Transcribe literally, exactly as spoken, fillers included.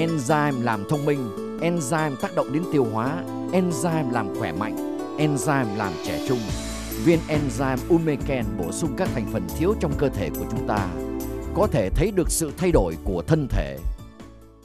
enzyme làm thông minh, enzyme tác động đến tiêu hóa, enzyme làm khỏe mạnh, enzyme làm trẻ trung. Viên enzyme Umeken bổ sung các thành phần thiếu trong cơ thể của chúng ta, có thể thấy được sự thay đổi của thân thể.